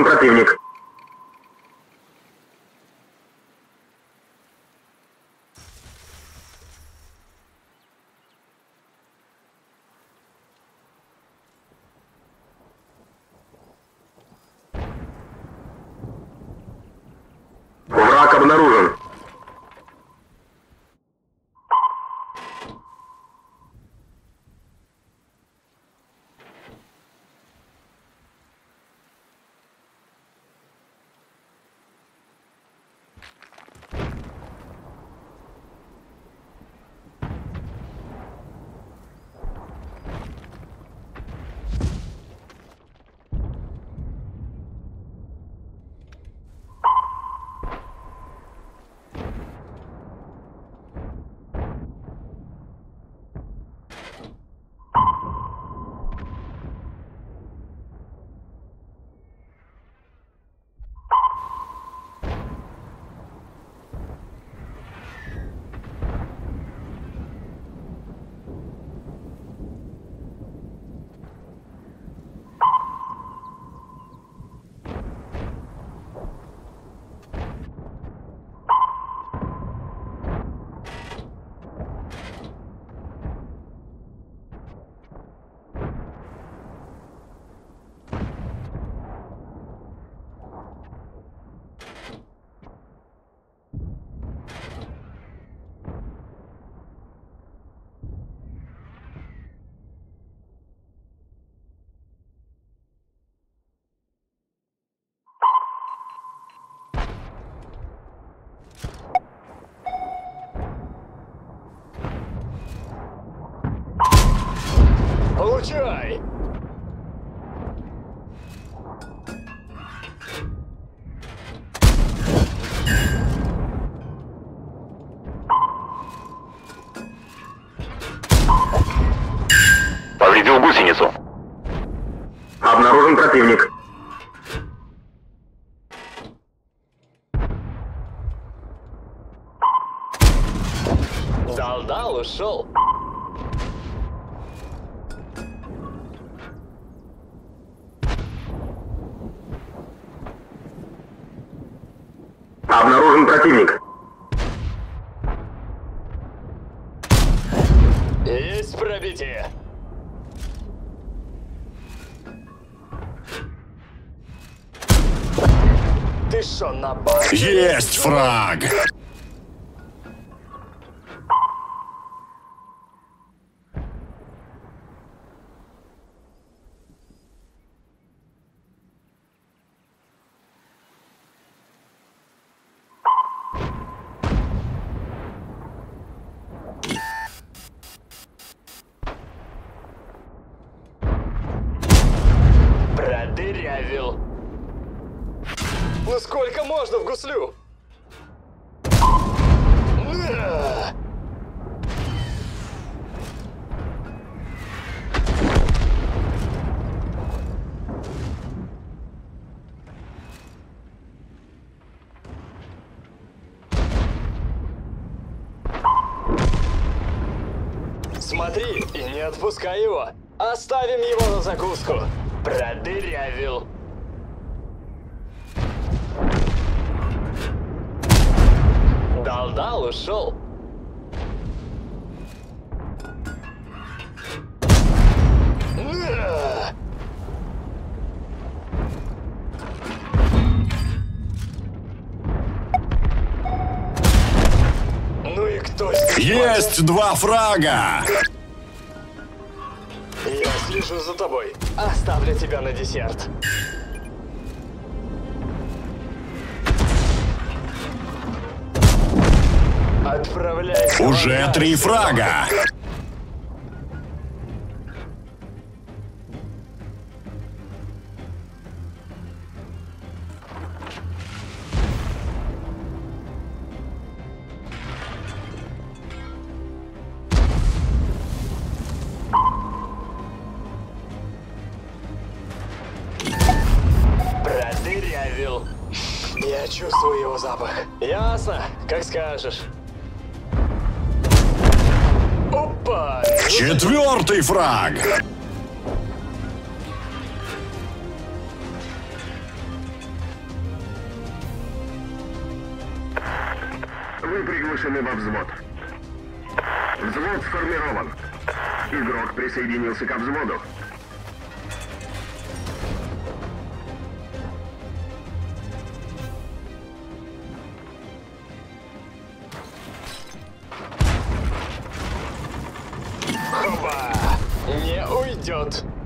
противник. Враг обнаружен. Получай! Повредил гусеницу. Обнаружен противник. Дал, ушел. Обнаружен противник. Есть пробитие. Ты шо, на бар? Есть фраг! Продырявил. Ну сколько можно в гуслю? Смотри и не отпускай его. Оставим его на закуску. Продырявил. Дал, ушел. Ну и кто здесь? Есть два фрага! Я слежу за тобой. Оставлю тебя на десерт. Отправляйся. Уже 3 фрага! Продырявил. Я чувствую его запах. Ясно, как скажешь. Опа! 4-й фраг! Вы приглашены во взвод. Взвод сформирован. Игрок присоединился ко взводу. Хоба! Не уйдет.